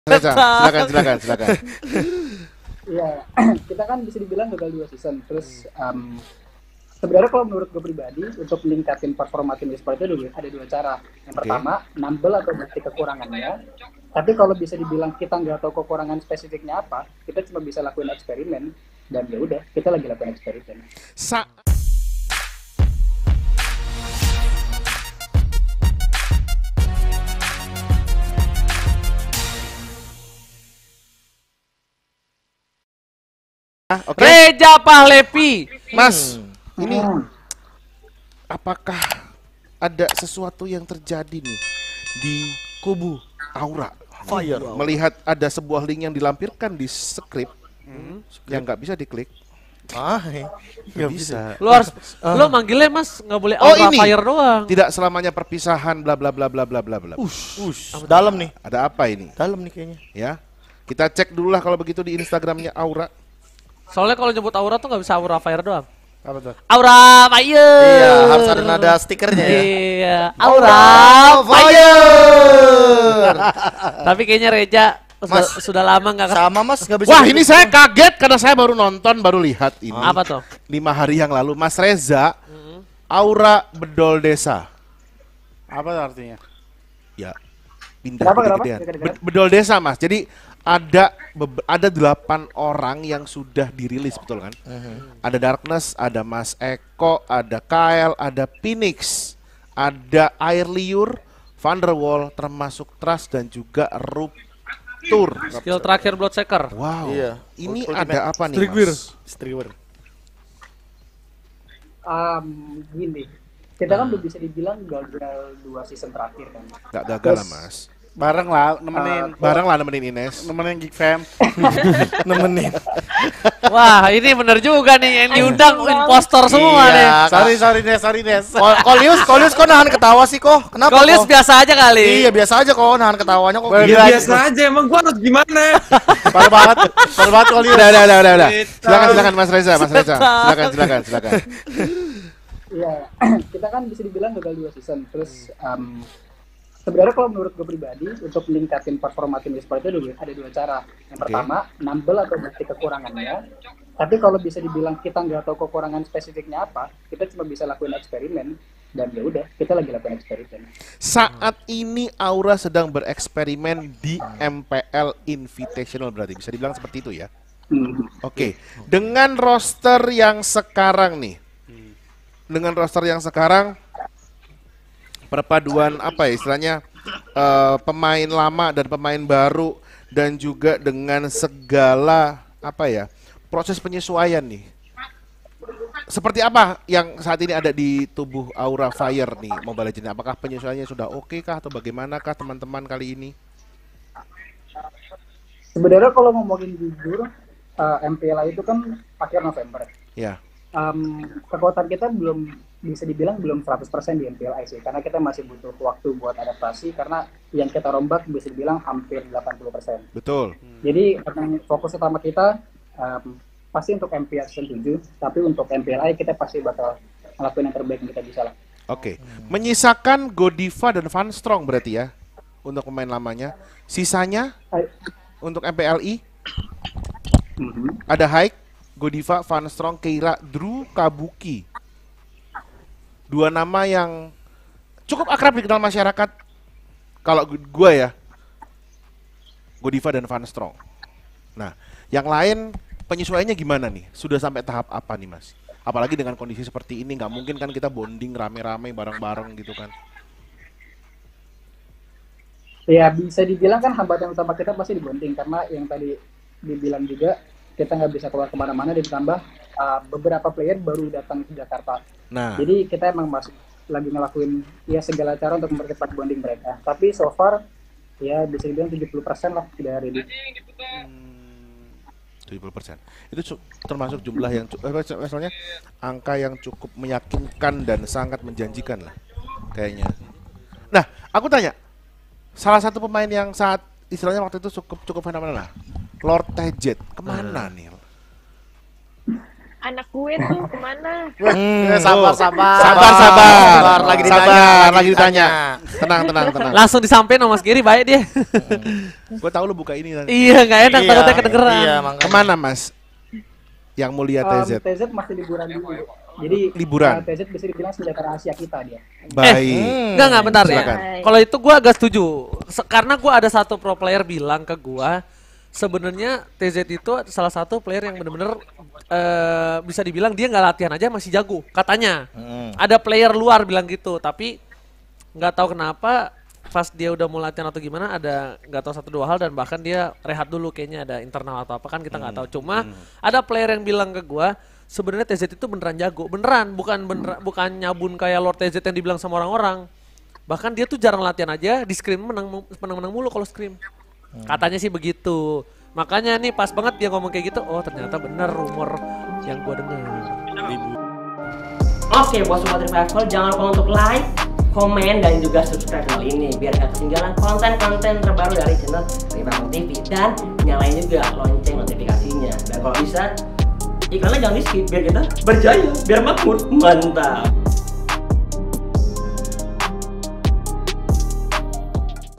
Silakan. Iya, kita kan bisa dibilang gagal 2 season. Terus sebenarnya kalau menurut gue pribadi untuk meningkatin performa tim e-sport itu ada 2 cara. Yang pertama, nambel atau ganti kekurangannya. Tapi kalau bisa dibilang kita nggak tahu kekurangan spesifiknya apa, kita cuma bisa lakuin eksperimen. Dan ya udah, kita lagi lakuin eksperimen. Reja Pahlevi, Mas, ini apakah ada sesuatu yang terjadi nih di kubu Aura Fire? Melihat ada sebuah link yang dilampirkan di skrip yang nggak bisa diklik. Nggak bisa. Lu harus, lu manggilnya Mas nggak boleh Aura Fire doang. Tidak selamanya perpisahan bla bla bla bla bla bla bla. Dalam nih. Ada apa ini? Dalam nih kayaknya. Ya, kita cek dulu lah kalau begitu di Instagramnya Aura. Soalnya kalau nyebut Aura tuh nggak bisa Aura Fire doang. Apa tuh? Aura Fire. Iya, harus ada nada stikernya ya. Iya, Aura Fire. Tapi kayaknya Reja sudah lama nggak. Sama Mas, nggak bisa. Wah, ini saya kaget karena saya baru nonton, baru lihat ini. Apa tuh? 5 hari yang lalu, Mas Reza, Aura Bedol Desa. Apa artinya? Ya, pindah gede-gedean. Bedol Desa, Mas. Jadi ada 8 orang yang sudah dirilis, betul kan? Ada Darkness, ada Mas Eko, ada Kyle, ada Phoenix, ada Air Liur, Vanderwall, termasuk Trust dan juga Ruptur. Skill terakhir Bloodseeker. Wow. Iya. Ini ada apa nih, Mas? Streamer. Gini, kita kan udah bisa dibilang gagal 2 season terakhir kan. Gak gagal lah, Mas. Bareng lah nemenin Ines. nemenin Geek Fam. nemenin. Wah, ini bener juga nih yang diundang impostor semua nih. Sorry Nes. Kolius kok nahan ketawa sih kok? Kenapa? Kolius biasa aja kali. Iya, biasa aja kok nahan ketawanya kok. Biasa aja, emang gua harus gimana? Parah banget Kolius. Udah. Silakan Mas Reza. Silakan. Iya, kita kan bisa dibilang gagal 2 season. Terus sebenarnya kalau menurut gue pribadi untuk meningkatin performa tim e-sport itu ada 2 cara. Yang pertama, nambel atau ganti kekurangannya. Tapi kalau bisa dibilang kita nggak tahu kekurangan spesifiknya apa, kita cuma bisa lakuin eksperimen. Dan ya udah, kita lagi lakuin eksperimen. Saat ini Aura sedang bereksperimen di MPL Invitational, berarti bisa dibilang seperti itu ya. Oke. Dengan roster yang sekarang nih. Perpaduan apa ya istilahnya, pemain lama dan pemain baru, dan juga dengan segala apa ya, proses penyesuaian nih. Seperti apa yang saat ini ada di tubuh Aura Fire nih Mobile Legends? Apakah penyesuaiannya sudah oke kah atau bagaimanakah teman-teman kali ini? Sebenarnya kalau ngomongin jujur, MPL itu kan akhir November. Ya. Kekuatan kita bisa dibilang belum 100% di MPLI sih, karena kita masih butuh waktu buat adaptasi, karena yang kita rombak bisa dibilang hampir 80%. Betul. Jadi fokus utama kita pasti untuk MPL season 7, tapi untuk MPLI kita pasti bakal ngelakuin yang terbaik yang kita bisa lah. Oke. Menyisakan Godiva dan Van Strong berarti ya untuk pemain lamanya. Sisanya untuk MPLI ada Haik, Godiva, Van Strong, Keira, Drew, Kabuki. 2 nama yang cukup akrab dikenal masyarakat. Kalau gue ya, Godiva dan Van Strong. Nah, yang lain penyesuaiannya gimana nih? Sudah sampai tahap apa nih, Mas? Apalagi dengan kondisi seperti ini, nggak mungkin kan kita bonding rame-rame bareng-bareng gitu kan? Ya bisa dibilang kan hambatan utama kita pasti di bonding, karena yang tadi dibilang juga kita nggak bisa keluar kemana-mana, ditambah beberapa player baru datang ke Jakarta. Nah, jadi kita emang masih lagi ngelakuin ya segala cara untuk mempercepat bonding mereka. Tapi so far ya bisa dibilang 70% lah sudah ready. 70%. Itu termasuk jumlah yang misalnya angka yang cukup meyakinkan dan sangat menjanjikan lah kayaknya. Nah, aku tanya, salah satu pemain yang saat istilahnya waktu itu cukup fenomenal lah, Lord Tejet, kemana nih? anak gue tuh kemana? Sabar. Sabar. Lagi ditanya. Tenang. Langsung disampein sama Mas Giri, baik dia. Gue tahu lu buka ini nanti. Iya, nggak enak takutnya kedengeran. Iya, makanya. Kemana Mas? Yang mulia TZ. TZ masih liburan dulu. Jadi Liburan. TZ bisa dibilang senjata rahasia kita dia. Baik. Enggak bentar ya. Silakan. Kalau itu gua agak setuju. Karena gua ada satu pro player bilang ke gua, sebenarnya TZ itu salah satu player yang bener-bener bisa dibilang dia nggak latihan aja masih jago katanya. Ada player luar bilang gitu, tapi nggak tahu kenapa pas dia udah mau latihan atau gimana ada nggak tahu 1-2 hal dan bahkan dia rehat dulu kayaknya ada internal atau apa kan kita nggak tahu. Cuma ada player yang bilang ke gua sebenarnya TZ itu beneran jago, bukan nyabun kayak Lord TZ yang dibilang sama orang-orang. Bahkan dia tuh jarang latihan aja di scrim menang mulu kalau scrim. Katanya sih begitu. Makanya nih pas banget dia ngomong kayak gitu, oh ternyata bener rumor yang gua dengar. Oke, buat Sobat Revival jangan lupa untuk like, komen, dan juga subscribe channel ini biar gak ketinggalan konten-konten terbaru dari channel Revival TV dan nyalain juga lonceng notifikasinya. Dan kalau bisa iklannya jangan di skip biar kita berjaya, biar makmur, mantap.